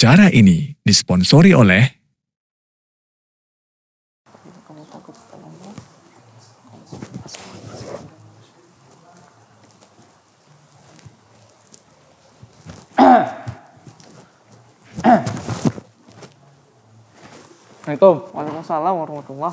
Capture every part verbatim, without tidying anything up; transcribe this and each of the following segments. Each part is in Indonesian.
Acara ini disponsori oleh Assalamualaikum. Waalaikumsalam warahmatullah.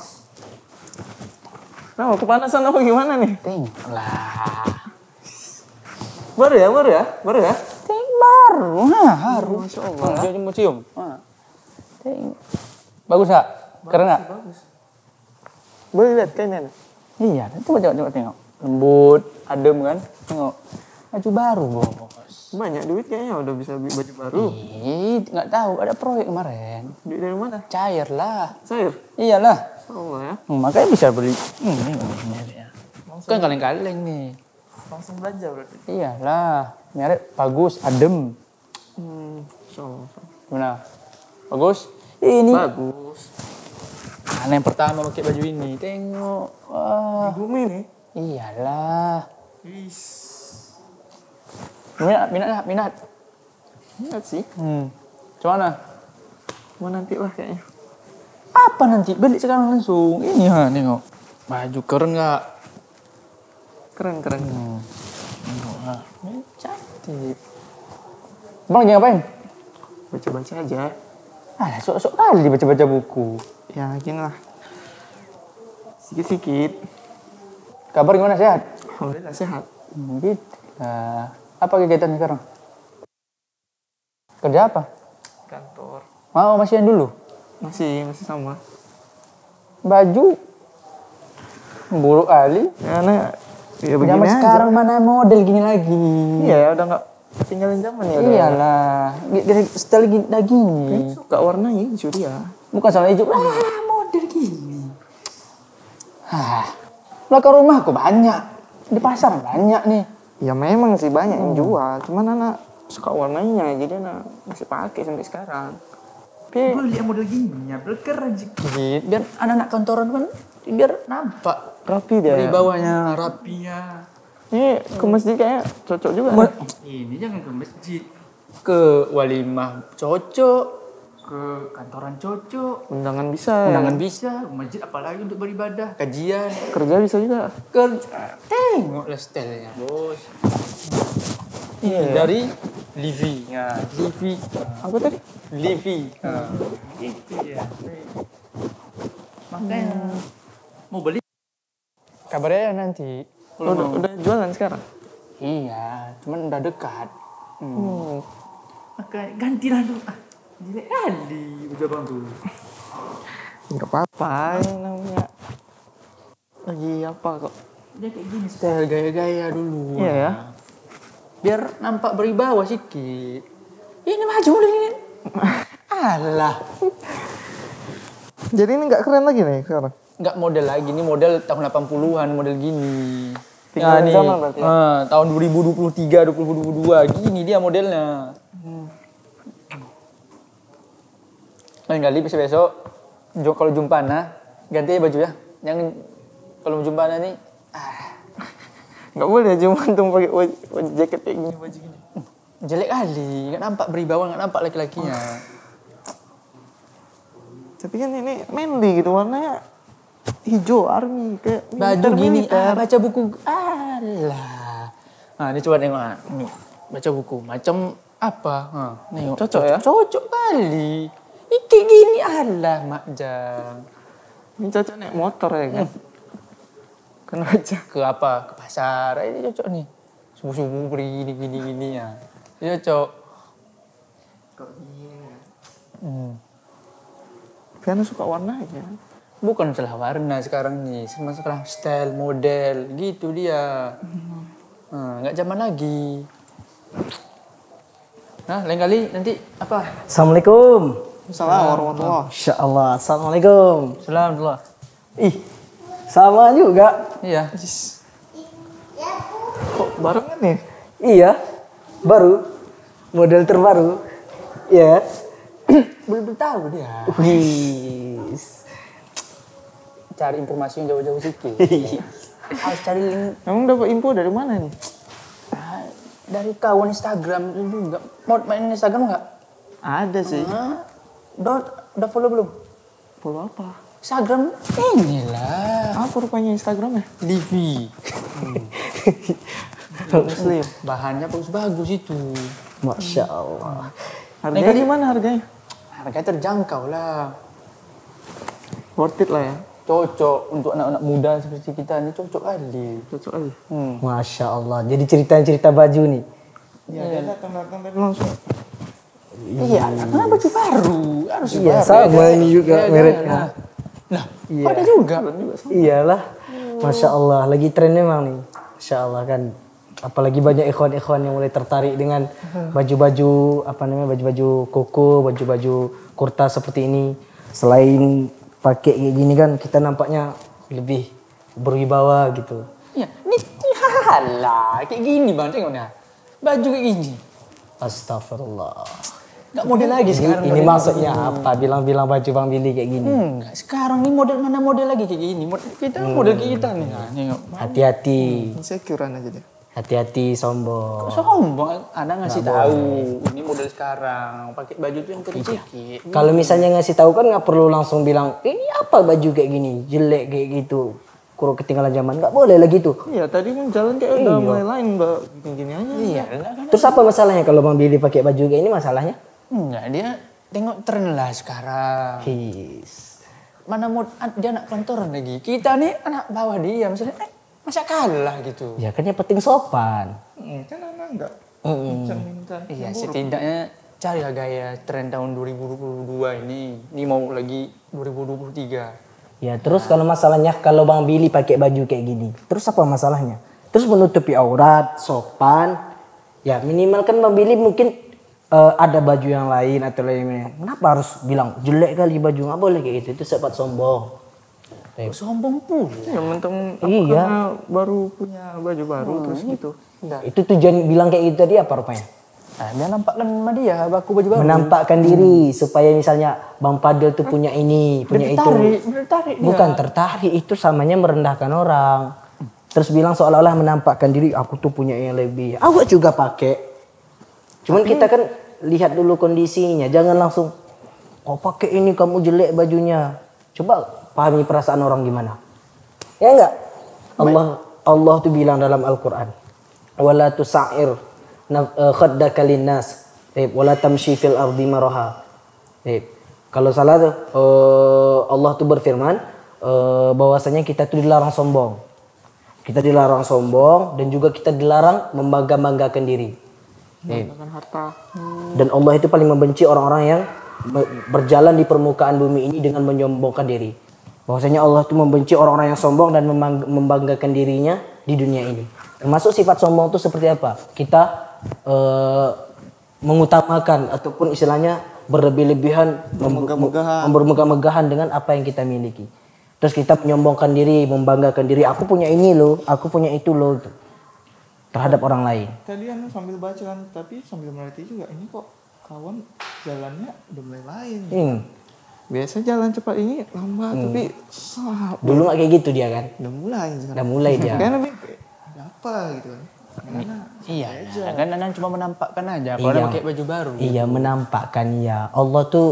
Nah, kepanasan apa gimana nih? Tengoklah. Baru ya, baru ya, baru ya. Teng baru, nah harum. Masya Allah. Cium, cium, cium. Nah. Teng. Bagus gak? Keren gak? Bagus. Boleh lihat kainnya nih? Iya, coba coba coba tengok. Lembut, adem kan? Tengok. Baju baru, Bos. Banyak duit kayaknya udah bisa beli baju baru. Ih, nggak tahu, ada proyek kemarin. Duit dari mana? Cair lah. Cair? Iyalah. Masya Allah ya. Hmm, makanya bisa beli. Hmm, ini ini ya. Kan kaleng-kaleng nih. Langsung belanja berarti? Iyalah. Merek bagus, adem. Hmm, Masya Allah. Gimana? Bagus? Ini. Bagus. Anak yang pertama pakai baju ini. Tengok. Wah. Di bumi nih? Iyalah. Is. Minat, minat, minat. minat. Ingat sih. Hmm. Cuman Mau nanti lah kayaknya. apa nanti? Beli sekarang langsung. Ini ha, tengok. Baju keren nggak? Keren, keren. Hmm. Tengok ha. Ini cantik. Bang lagi ngapain? Baca-baca aja. Ah, sok-sok kali baca-baca buku. Ya, gini lah. Sikit-sikit. Kabar gimana, sehat? Alhamdulillah sehat. Hmm, gitu. Nah, apa kegiatan sekarang? Kerja apa? Kantor. Mau masih yang dulu? Masih, masih sama. Baju? Buruk kali. Ya, nah, ya begini Zaman aja. sekarang mana model gini lagi? Iya, udah nggak tinggalin zaman ya. Udah. Iyalah. Dari setelah gini, dah gini. Kan suka warna hijau dia. Bukan soal hijau. Ah, model gini. Hah. Belakang rumahku banyak. Di pasar banyak nih. Ya memang sih banyak yang jual, cuman anak suka warnanya, jadi anak masih pakai sampai sekarang. Tapi Gue lihat model gini, ya keren sih. Biar anak-anak kantoran kan, biar nampak. rapi dia. Dari bawahnya, rapinya. Ini ke masjid kayaknya cocok juga. Ma- ini jangan ke masjid. Ke walimah cocok. Ke kantoran cocok. Undangan bisa. Undangan bisa, masjid apalagi untuk beribadah, kajian. Kerja bisa juga. Kerja. Tengoklah stylenya, Bos. Iya. Dari Livi. Ya, Livi. Apa tadi? Livi. Nah, itu ya. Makanya mau beli. Kabarnya nanti. Oh, udah, udah jualan sekarang? Iya, cuman udah dekat. Hmm. Hmm. Makanya gantilah dulu. Ah, jelek kali baju abang tuh. Enggak apa-apa, ini namanya lagi apa kok? Dia kayak gini style gaya-gaya dulu. Iya ya. Biar nampak berwibawa sedikit. Ini maju ini. Alah. Jadi ini nggak keren lagi nih sekarang? Nggak model lagi, ini model tahun delapan puluhan, model gini. Tinggal nih, zaman berarti ya? ah, tahun dua ribu dua puluh tiga, dua ribu dua puluh dua, gini dia modelnya. Hmm. Lain kali besok-besok, jo- kalau jumpa nah, ganti baju ya. Jangan, kalau jumpa nah nih, ah, Nggak boleh cuma antum pakai waj- waj- jaket kayak gini, baju gini. jelek kali, nggak nampak beribawa, nggak nampak laki-lakinya. Tapi kan ini manly gitu, warnanya hijau army kayak Baju gini, militer. ah, baca buku, alah. Nah, ini coba tengok, ah, nih, baca buku, macam apa? Nah, nengok, Cocok ya? Cocok kali. Iki gini, alah, Makjang. Ini cocok naik motor ya kan? Kena aja. Ke apa? Ke pasar, ini cocok nih. Subuh-subuh begini, gini, gini ya. Ini cocok. Kok gini ya? Hmm. Karena suka warnanya. Bukan masalah warna sekarang nih, masalah style, model, gitu dia. Nah, nggak zaman lagi. Nah, lain kali nanti apa? Assalamualaikum. Assalamualaikum warahmatullahi. Insya Allah. Assalamualaikum. Alhamdulillah. Ih, sama juga. Iya. Kok barengan nih? Iya, baru. Model terbaru. Iya. Belum tahu dia. Wih. Cari informasi yang jauh-jauh sedikit. Harus cari link. Emang dapat info dari mana nih? Ah, dari kawan Instagram itu juga. Mau main Instagram nggak? Ada sih. Hah? Udah, udah follow belum? Follow apa? Instagram inilah. Apa rupanya Instagramnya? Livi. Muslim. Bahannya bagus-bagus itu. Masya Allah. Harganya gimana harganya? Harganya terjangkau lah. Worth it lah ya. Cocok untuk anak-anak muda seperti kita ini, cocok kali. Cocok aja. Hmm. Masya Allah. Jadi cerita-cerita baju nih. Ya, dia datang-datang tadi langsung. Iya, karena baju baru harus Iya, baru. sama Ya, ini juga ya, mereknya. Nah, nah Iya. ada juga. Iyalah. Masya Allah. Lagi tren memang nih. Masya Allah kan. Apalagi banyak ikhwan-ikhwan yang mulai tertarik dengan baju-baju apa namanya baju-baju koko, baju-baju kurta seperti ini. Selain pakai kayak gini kan kita nampaknya lebih berwibawa gitu. Iya, ini halah kayak gini bang, tengok nah. Baju kayak gini. Astagfirullah. Nggak model lagi Ini, sekarang. ini model maksudnya apa? Bilang-bilang baju Bang Billy kayak gini. Enggak, sekarang nih model mana model lagi kayak gini. Model kita model kayak kita nih. Nah, nengok. Hati-hati. Insecurean aja deh. Hati-hati sombong. Sombong, Anda ngasih tahu ini model sekarang, pakai baju tuh yang kecil. Kalau misalnya ngasih tahu kan nggak perlu langsung bilang ini apa baju kayak gini, jelek kayak gitu. Kurang ketinggalan zaman, nggak boleh lah gitu. Iya, tadi kan jalan kayak udah mulai lain, Mbak. Gini aja. Iya, enggak kan? Terus apa masalahnya kalau Bang Billy pakai baju kayak ini masalahnya? Enggak, dia tengok tren lah sekarang. His. Mana mau dia anak kantoran lagi. Kita nih anak bawah dia, misalnya eh, masa kalah gitu. Ya kan yang penting sopan. Hmm, kan anak enggak. Mm-mm. Minta. Iya, setidaknya carilah gaya tren tahun dua ribu dua puluh dua ini. Ini mau lagi dua ribu dua puluh tiga. Ya terus kalau masalahnya kalau Bang Billy pakai baju kayak gini, terus apa masalahnya? Terus menutupi aurat, sopan. Ya minimal kan Bang Billy mungkin uh, ada baju yang lain atau lainnya. Kenapa harus bilang jelek kali baju? Nggak boleh kayak gitu. Itu sifat sombong. Sombong pula. Ya mentang Iya. karena baru punya baju baru terus gitu. Itu tujuan bilang kayak gitu tadi apa rupanya? Nah, dia nampakkan sama dia baku baju baru. Menampakkan diri supaya misalnya Bang Padel tuh punya ini, punya itu. Tertarik, tertarik dia. Bukan tertarik, itu samanya merendahkan orang. Terus bilang seolah-olah menampakkan diri, aku tuh punya yang lebih. Awak juga pakai. Cuman Tapi, kita kan lihat dulu kondisinya, jangan langsung kau pakai ini kamu jelek bajunya. Coba pahami perasaan orang gimana. Ya enggak? Allah Allah tuh bilang dalam Al-Qur'an, "Wala tusa'ir khaddaka linnas wala tamshi fil ardi maraha." Kalau salah tuh Allah tuh berfirman bahwasanya kita tuh dilarang sombong. Kita dilarang sombong dan juga kita dilarang membangga-banggakan diri. Menggunakan harta. Dan Allah itu paling membenci orang-orang yang berjalan di permukaan bumi ini dengan menyombongkan diri. Bahwasanya Allah itu membenci orang-orang yang sombong dan membanggakan dirinya di dunia ini. Termasuk sifat sombong itu seperti apa? Kita uh, mengutamakan ataupun istilahnya berlebih-lebihan, Bermegah-megahan. bermegah-megahan dengan apa yang kita miliki. Terus kita menyombongkan diri, membanggakan diri. Aku punya ini loh, aku punya itu loh. Terhadap orang lain. Tadi anu sambil baca kan, tapi sambil merhati juga ini kok kawan jalannya udah mulai lain. Hmm. Biasa jalan cepat ini lambat tapi sah. Dulu nggak kayak gitu dia kan? Udah mulai sekarang. Udah mulai dia. Kan lebih ada apa gitu kan. Gimana? Iya, kan Anan cuma menampakkan aja. Kalau Iya. dia pakai baju baru. Iya menampakkan ya. Allah tuh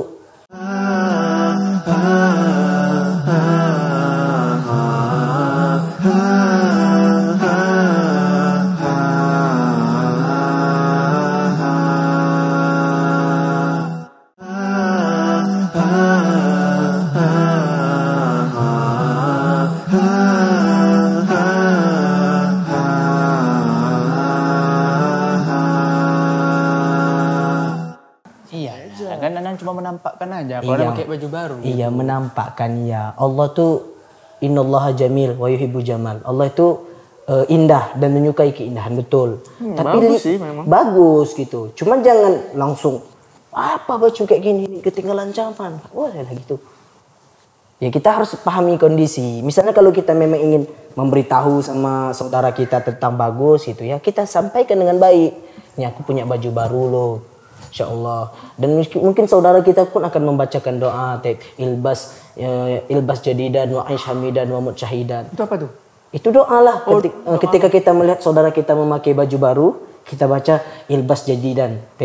Iya, kan Anan cuma menampakkan aja. Kalau dia Iya. pakai baju baru. iya menampakkan ya. Allah tuh innallaha jamil wa yuhibbu jamal. Allah itu eh, indah dan menyukai keindahan, betul. Hmm, Tapi bagus li- sih memang. bagus gitu. Cuman jangan langsung apa baju kayak gini nih ketinggalan zaman. Nggak boleh lah gitu. Ya kita harus pahami kondisi. Misalnya kalau kita memang ingin memberitahu sama saudara kita tentang bagus gitu ya, kita sampaikan dengan baik. Ini aku punya baju baru loh. Insya Allah. Dan mungkin saudara kita pun akan membacakan doa taib ilbas ya, ilbas jadidan wa aish hamidan wa mut syahidan. Itu apa tuh? Itu doa lah ketika, ketika kita melihat saudara kita memakai baju baru, kita baca ilbas jadidan taib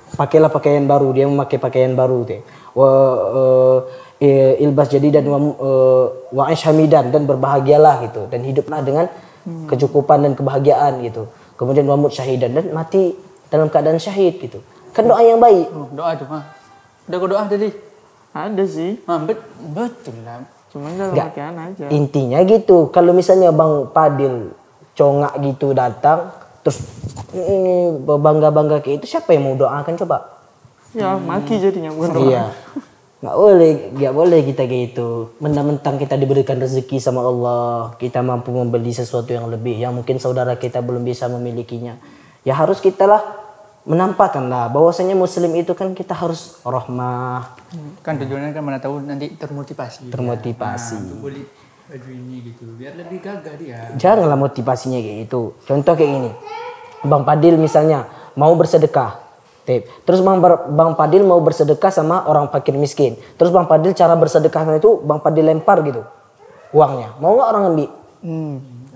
pakailah pakaian baru, dia memakai pakaian baru teh. Wa uh, ilbas jadi dan wa, uh, wa aish hamidan, dan berbahagialah gitu, dan hiduplah dengan hmm. kecukupan dan kebahagiaan gitu. Kemudian wa mut syahidan, dan mati dalam keadaan syahid gitu. Kan doa yang baik. Oh, doa tuh, ha. Udah kau doa tadi? Ada sih. Ah, bet, betul lah. Cuman dalam Nggak, pakaian aja. intinya gitu. Kalau misalnya Bang Padil congak gitu datang, terus ini bangga-bangga kayak itu, siapa yang mau doakan coba? Ya maki jadinya bukan doa. Iya. Nggak boleh, nggak boleh kita kayak gitu. Mentang-mentang kita diberikan rezeki sama Allah, kita mampu membeli sesuatu yang lebih, yang mungkin saudara kita belum bisa memilikinya. Ya harus kita lah menampakkan lah bahwasanya Muslim itu kan kita harus rahmah. Kan tujuannya kan mana tahu nanti termotivasi. Termotivasi. Nah, untuk beli baju ini gitu, biar lebih gagah dia. Janganlah motivasinya kayak gitu. Contoh kayak gini, Bang Padil misalnya mau bersedekah, terus Bang, Bang Padil mau bersedekah sama orang fakir miskin. Terus Bang Padil cara bersedekahnya itu Bang Padil lempar gitu uangnya. Mau nggak orang ngambil? Hmm.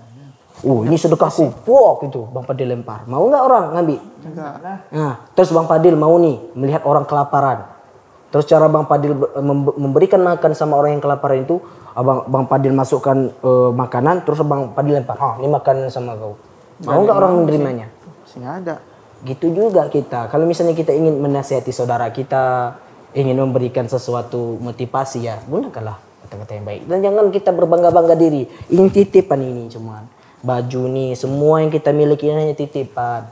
Oh ini sedekahku, wow gitu Bang Padil lempar. Mau nggak orang ngambil? Enggak. Nah, terus Bang Padil mau nih melihat orang kelaparan. Terus cara Bang Padil memberikan makan sama orang yang kelaparan itu, Abang Bang Padil masukkan uh, makanan, terus Bang Padil lempar. Oh, ini makanan sama kau. Mau nggak orang menerimanya? Masih ada. Gitu juga kita. Kalau misalnya kita ingin menasihati saudara kita, ingin memberikan sesuatu motivasi, ya gunakanlah kata-kata yang baik. Dan jangan kita berbangga-bangga diri. Ini titipan ini cuman. Baju nih, semua yang kita miliki ini hanya titipan.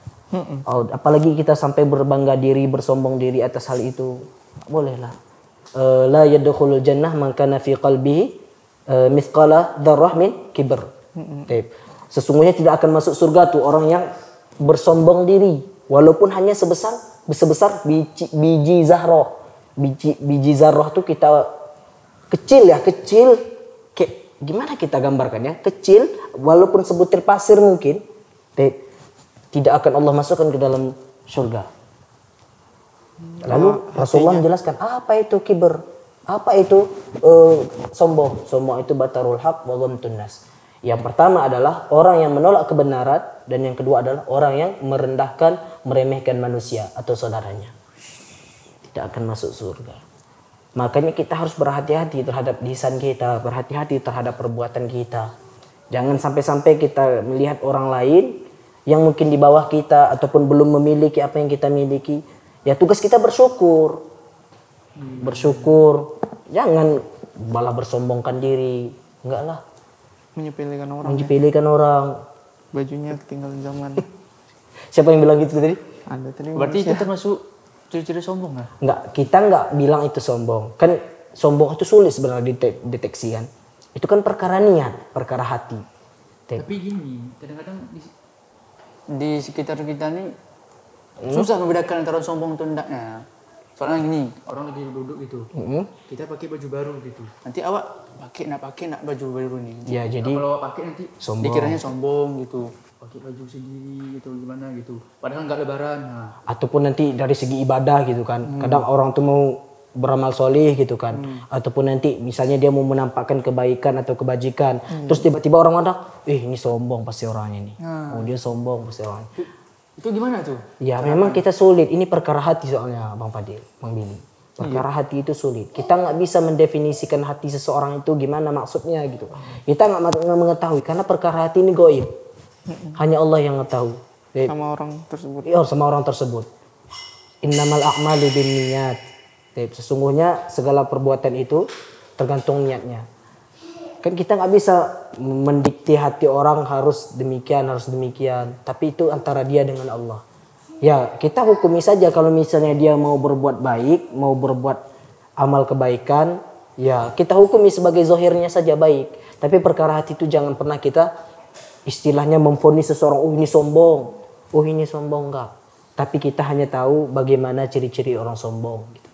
Oh, apalagi kita sampai berbangga diri, bersombong diri atas hal itu. Bolehlah. Uh, la yadkhulul jannah man kana fi qalbihi uh, mithqala dzarrah min kibr. Taib. Sesungguhnya tidak akan masuk surga tuh orang yang bersombong diri, walaupun hanya sebesar sebesar biji, biji zarrah. Biji biji zarrah tuh kita kecil ya, kecil. Kayak gimana kita gambarkannya? Kecil, walaupun sebutir pasir mungkin. Taib. Tidak akan Allah masukkan ke dalam surga. Lalu oh, Rasulullah menjelaskan apa itu kibr, apa itu uh, sombong. Sombong itu batarul haq wa ghamtun nas. Yang pertama adalah orang yang menolak kebenaran, dan yang kedua adalah orang yang merendahkan, meremehkan manusia atau saudaranya. Tidak akan masuk surga. Makanya kita harus berhati-hati terhadap lisan kita, berhati-hati terhadap perbuatan kita. Jangan sampai-sampai kita melihat orang lain yang mungkin di bawah kita ataupun belum memiliki apa yang kita miliki, ya tugas kita bersyukur. Bersyukur. Jangan malah bersombongkan diri. Enggak lah. Menyepelekan orang. Menyepelekan ya. Orang. Bajunya ketinggalan zaman. Siapa yang bilang gitu tadi? Ada tadi. Berarti itu termasuk ciri-ciri sombong lah? Enggak, kita enggak bilang itu sombong. Kan sombong itu sulit sebenarnya dideteksi kan. Itu kan perkara niat, perkara hati. Tapi gini, kadang-kadang di, di sekitar kita nih hmm? susah membedakan antara sombong atau hendaknya. Soalnya gini, orang lagi duduk gitu, hmm? kita pakai baju baru gitu. Nanti awak pakai nak pakai nak baju baru nih. Ya nah, jadi kalau awak pakai nanti sombong. Dikiranya sombong gitu. Pakai baju sendiri gitu gimana gitu. Padahal nggak lebaran. Nah. Ataupun nanti dari segi ibadah gitu kan. Hmm. Kadang orang tuh mau beramal soleh gitu kan. Hmm. Ataupun nanti misalnya dia mau menampakkan kebaikan atau kebajikan. Hmm. Terus tiba-tiba orang mandang, eh ini sombong pasti orangnya nih. Hmm. Oh dia sombong pasti orangnya. Itu, itu gimana tuh? Ya memang kita sulit. Ini perkara hati soalnya Bang Fadil, Bang Billy. Perkara iya. Hati itu sulit. Kita nggak bisa mendefinisikan hati seseorang itu gimana maksudnya gitu. Kita nggak mengetahui karena perkara hati ini goib. Hanya Allah yang tahu. Sama orang tersebut. Iya, sama orang tersebut. Innamal a'malu binniyat. Sesungguhnya segala perbuatan itu tergantung niatnya. Kan kita nggak bisa mendikte hati orang harus demikian, harus demikian. Tapi itu antara dia dengan Allah. Ya, kita hukumi saja kalau misalnya dia mau berbuat baik, mau berbuat amal kebaikan, ya kita hukumi sebagai zahirnya saja baik. Tapi perkara hati itu jangan pernah kita istilahnya memvonis seseorang, oh ini sombong, oh ini sombong, enggak. Tapi kita hanya tahu bagaimana ciri-ciri orang sombong. Gitu.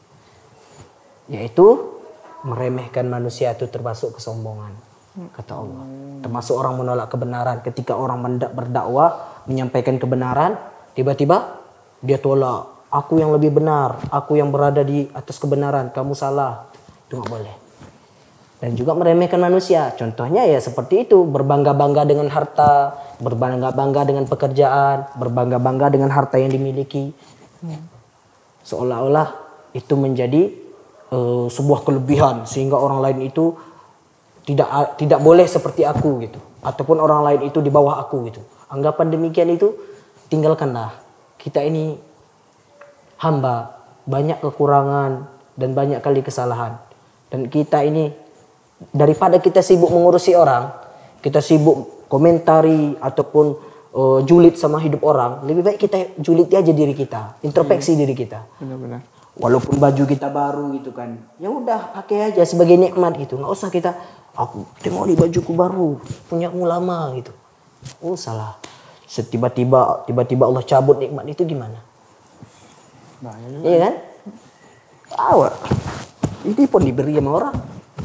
Yaitu meremehkan manusia itu termasuk kesombongan, kata Allah. Termasuk orang menolak kebenaran. Ketika orang berdakwah, menyampaikan kebenaran, tiba-tiba dia tolak. Aku yang lebih benar, aku yang berada di atas kebenaran, kamu salah. Itu nggak boleh. Dan juga meremehkan manusia. Contohnya ya seperti itu. Berbangga-bangga dengan harta. Berbangga-bangga dengan pekerjaan. Berbangga-bangga dengan harta yang dimiliki. Hmm. seolah-olah itu menjadi uh, sebuah kelebihan sehingga orang lain itu tidak tidak boleh seperti aku gitu, ataupun orang lain itu di bawah aku gitu. Anggapan demikian itu tinggalkanlah. Kita ini hamba, banyak kekurangan dan banyak kali kesalahan. Dan kita ini daripada kita sibuk mengurusi orang, kita sibuk komentari ataupun uh, julid sama hidup orang, lebih baik kita julid aja diri kita, introspeksi hmm. diri kita. Benar-benar. Walaupun baju kita baru gitu kan, ya udah pakai aja sebagai nikmat gitu. Nggak usah kita, aku tengok di bajuku baru, punyamu lama gitu. Oh salah. Setiba-tiba tiba-tiba Allah cabut nikmat itu gimana? Bahaya. Iya kan? Awak. Ini pun diberi sama orang.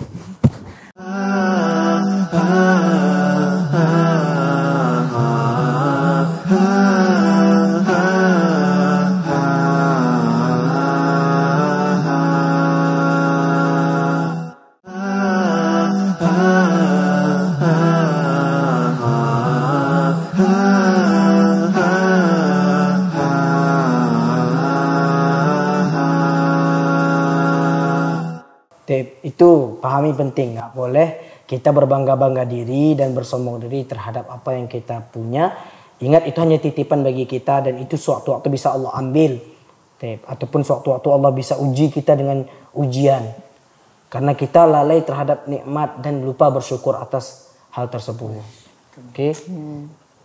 Itu pahami penting, nggak boleh kita berbangga-bangga diri dan bersombong diri terhadap apa yang kita punya. Ingat itu hanya titipan bagi kita dan itu suatu-waktu bisa Allah ambil. Ataupun suatu-waktu Allah bisa uji kita dengan ujian. Karena kita lalai terhadap nikmat dan lupa bersyukur atas hal tersebut. Oke. Okay? Hmm.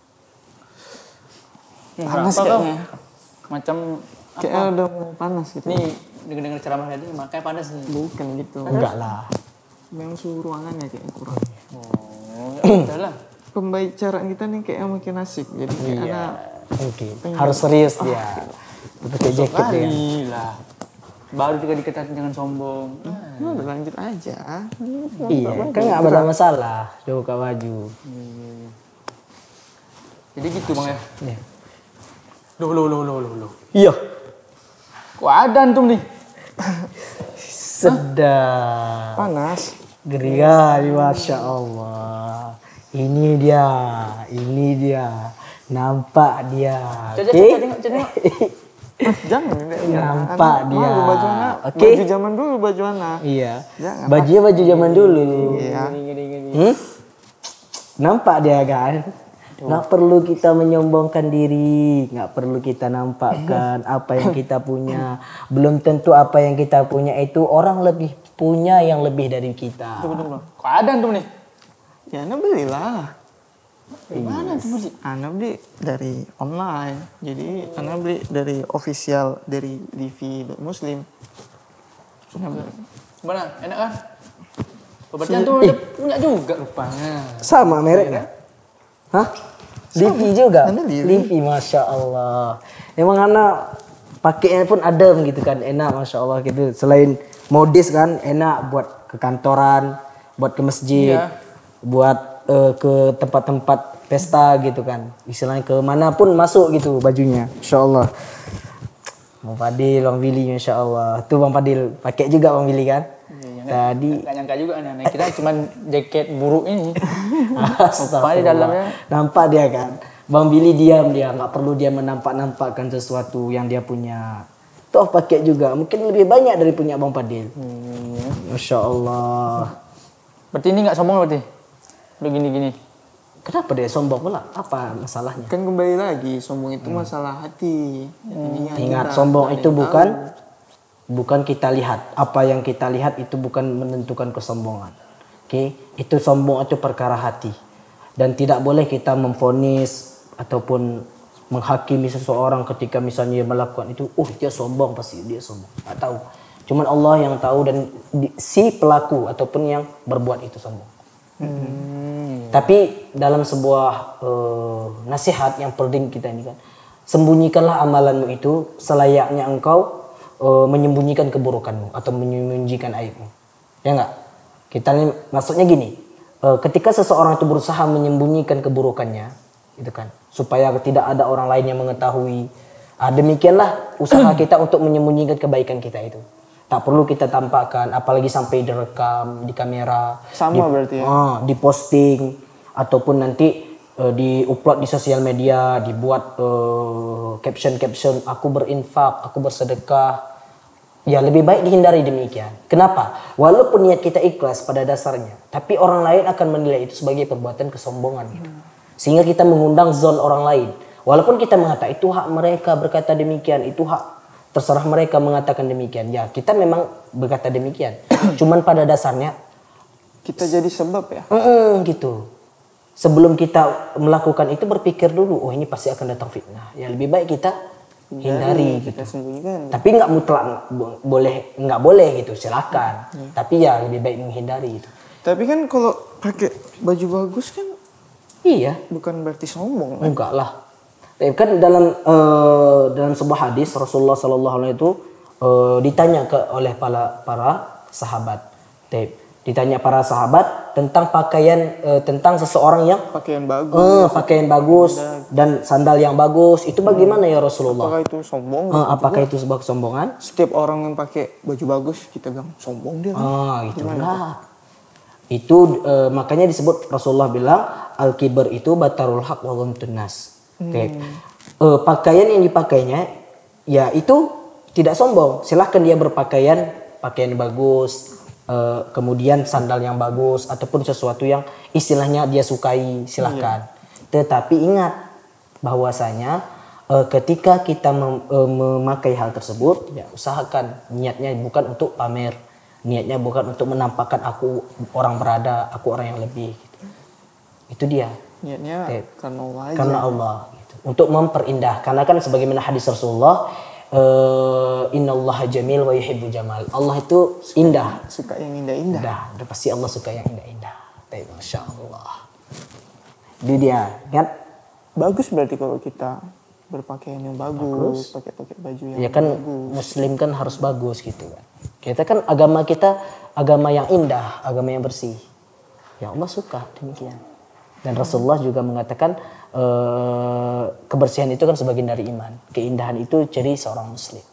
Panas kayaknya. Macam kayaknya udah mau panas gitu. Nih dengar-dengar ceramah tadi makanya panas nih. Bukan gitu. Enggak lah. Memang suhu ruangannya kayak kurang. Oh, ya lah. Pembicaraan kita nih kayak makin asik. Jadi kayak Iya. anak Oke. Harus serius dia. Pakai jaket ya. lah. Baru juga dikatakan jangan sombong. Nah, lanjut aja. Iya, kan nggak ada masalah. Coba buka baju. Jadi gitu Bang ya. Iya. Loh loh loh loh loh. Iya. Kok ada antum nih? Sedap. Panas. Geri kali, Masya Allah. Ini dia, ini dia. Nampak dia. Coba Oke? coba tengok tengok. Ah, jangan. Nampak anak, dia. Malu baju anak. Oke? Baju zaman dulu baju anak. Iya. Jangan. Bajunya baju zaman dulu. Iya. Hmm? Nampak dia kan? Nggak perlu kita menyombongkan diri, nggak perlu kita nampakkan apa yang kita punya. Belum tentu apa yang kita punya itu orang lebih punya yang lebih dari kita. Tunggu tunggu. Kok ada antum nih? Ya, anak belilah. Gimana tuh beli? Anak beli dari online. Jadi anak beli dari official dari D V Muslim. Gimana? Enak kan? Berarti antum udah punya juga rupanya. Sama mereknya? Hah? Livi juga? Anda Livi. Livi, Masya Allah. Emang anak pakainya pun adem gitu kan, enak Masya Allah gitu. Selain modis kan, enak buat ke kantoran, buat ke masjid, Iya. buat uh, ke tempat-tempat pesta gitu kan. Istilahnya ke manapun masuk gitu bajunya, Masya Allah. Bang Fadil, Bang Billy, Masya Allah. Tuh Bang Fadil, pakai juga Bang Billy kan? Tadi Gak nyangka juga nih, kita cuman jaket buruk ini. Astagfirullah. Di dalamnya. Nampak dia kan. Bang Billy diam dia, nggak perlu dia menampak-nampakkan sesuatu yang dia punya. Toh pakai juga, mungkin lebih banyak dari punya Bang Fadil. Hmm. Masya Allah. Berarti ini nggak sombong berarti? Begini-gini. Kenapa dia sombong pula? Apa masalahnya? Kan kembali lagi, sombong itu masalah hati. Hmm. Ingat, sombong itu bukan bukan kita lihat. Apa yang kita lihat itu bukan menentukan kesombongan. Oke, okay? Itu sombong itu perkara hati. Dan tidak boleh kita memvonis ataupun menghakimi seseorang ketika misalnya dia melakukan itu, oh dia sombong, pasti dia sombong. Nggak tahu. Cuman Allah yang tahu dan si pelaku ataupun yang berbuat itu sombong. Hmm. Tapi dalam sebuah uh, nasihat yang penting kita ini kan, sembunyikanlah amalanmu itu selayaknya engkau uh, menyembunyikan keburukanmu atau menyembunyikan aibmu. Ya enggak? Kita ini maksudnya gini, uh, ketika seseorang itu berusaha menyembunyikan keburukannya, gitu kan, supaya tidak ada orang lain yang mengetahui. Ah, demikianlah usaha kita untuk menyembunyikan kebaikan kita itu. Tak perlu kita tampakkan, apalagi sampai direkam di kamera. Sama di, berarti ya? Ah, diposting ataupun nanti uh, di-upload di sosial media, dibuat uh, caption-caption aku berinfak, aku bersedekah. Ya lebih baik dihindari demikian. Kenapa? Walaupun niat kita ikhlas pada dasarnya, tapi orang lain akan menilai itu sebagai perbuatan kesombongan gitu. Sehingga kita mengundang zon orang lain. Walaupun kita mengatakan itu hak mereka berkata demikian, itu hak terserah mereka mengatakan demikian. Ya kita memang berkata demikian. Cuman pada dasarnya Kita jadi sebab ya. mm, gitu. Sebelum kita melakukan itu berpikir dulu, oh ini pasti akan datang fitnah. Ya lebih baik kita hindari gitu. Kita sembunyikan. Tapi nggak mutlak bo- boleh nggak boleh gitu, silakan. Hmm. Tapi ya lebih baik menghindari itu. Tapi kan kalau pakai baju bagus kan Iya, bukan berarti sombong kan? enggak lah. Tapi kan dalam eh, dalam sebuah hadis Rasulullah Sallallahu Alaihi Wasallam itu eh, ditanya ke oleh para para sahabat. Tapi ditanya para sahabat tentang pakaian eh, tentang seseorang yang Pakaian bagus. eh, pakaian bagus dan sandal yang bagus itu bagaimana ya Rasulullah? Apakah itu sombong? Eh, apakah itu sebuah kesombongan? Setiap orang yang pakai baju bagus kita bilang sombong dia. Ah, gitu lah. Itu eh, makanya disebut Rasulullah bilang al-kibar itu batarul haq wa ghamtun nas. Oke. Eh, pakaian yang dipakainya ya itu tidak sombong. Silahkan dia berpakaian pakaian bagus, eh, kemudian sandal yang bagus ataupun sesuatu yang istilahnya dia sukai, silahkan. Tetapi ingat bahwasanya eh, ketika kita mem- eh, memakai hal tersebut ya usahakan niatnya bukan untuk pamer. Niatnya bukan untuk menampakkan aku orang berada, aku orang yang lebih. Gitu. Itu dia. Niatnya Oke. karena Allah aja. Karena Allah. Gitu. Untuk memperindah. Karena kan sebagaimana hadis Rasulullah, uh, Innallaha jamil wa yuhibbu jamal. Allah itu indah. Suka yang indah-indah. Indah. Udah pasti Allah suka yang indah-indah. Tapi Masya Allah. Itu dia. Ingat? Bagus berarti kalau kita berpakaian yang bagus, pakai-pakai baju yang Ya kan bagus. Muslim kan harus bagus gitu kan. Kita kan agama kita agama yang indah, agama yang bersih. Ya Allah suka demikian. Dan Rasulullah juga mengatakan eh, kebersihan itu kan sebagian dari iman. Keindahan itu ciri seorang Muslim.